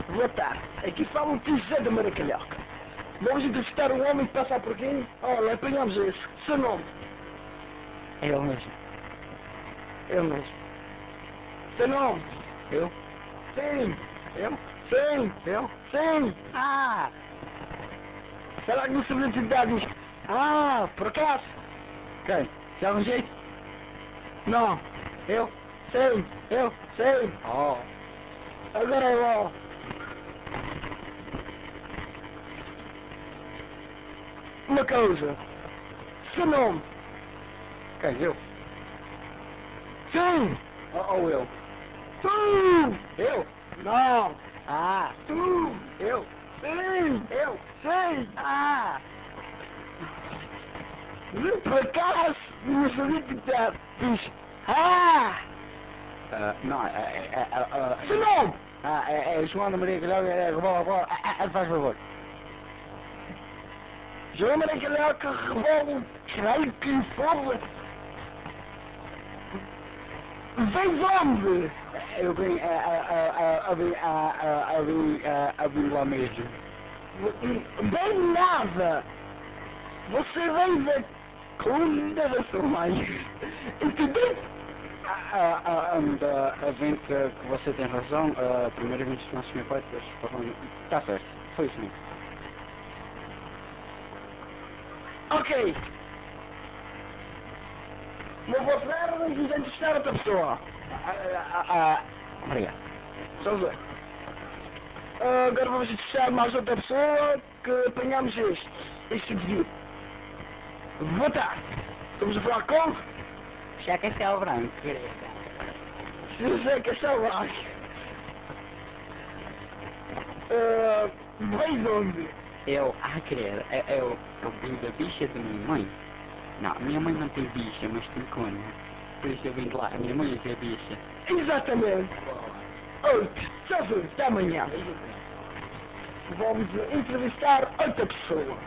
Boa tarde. Aqui fala o tio Zé da Maracalhoca. Vamos entrevistar um homem que passa por aqui? Olha, apanhamos esse. Seu nome? É eu mesmo. Eu mesmo. Seu nome? Eu? Sim. Eu? Sim. Eu? Sim. Ah! Será que não se identidade? Ah, por acaso? Quem? De algum jeito? Não. Eu? Sim. Eu? Sim. Oh. Agora é lá. Uma coisa. Seu nome? Quem? Eu? Sim. Ou eu? Tu. Eu? Não. Ah! Tu. Eu? Sim. Eu? Sim. Ah! Por acaso, não sabia que diz. Ah. Não, Seu nome? é João da Maria Galhão, faz favor. João Maracalhoca, revólver, caralho, que foda. Vem de onde? Eu vim, vim lá mesmo. Vem nada. Você vem da coluna da sua mãe. Entendeu? Vem que você tem razão, primeiramente se não se me pode, está certo, foi isso mesmo. Ok. Não vou falar, vamos entrevistar outra pessoa. Obrigado. Só ver. Agora vamos entrevistar mais outra pessoa que apanhamos este vídeo. Boa tarde. Estamos a falar com Já que é o branco, querida. José Castelo Branco. Vem de onde? Eu, querida, eu vim da bicha da minha mãe. Não, minha mãe não tem bicha, mas tem cona. Por isso eu vim de lá, a minha mãe é que é bicha. Exatamente. 8. Já foi, até amanhã. Vamos entrevistar outra pessoa.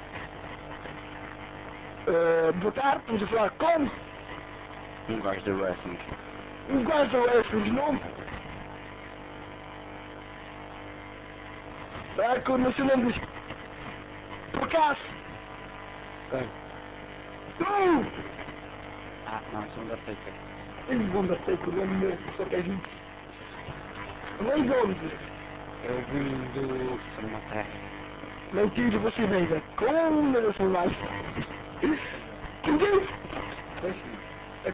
Boa tarde, estamos a falar com Um gajo de wrestling. um gajo wrestling, não? Será que o seu nome diz? Por acaso? Quem? Tu! Não, sou um da feita. Eu vou dar seco, não me só que a gente. Vem de onde? Eu vim do... Sou uma terra. Mentira, você vem da coluna da sua mãe. Entendeu? Pois